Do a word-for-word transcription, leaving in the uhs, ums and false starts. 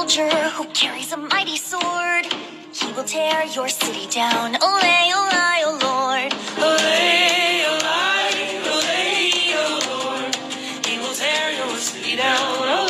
soldier who carries a mighty sword. He will tear your city down. Olay, olay, oh Lord. Olay, olay, olay, oh Lord. He will tear your city down.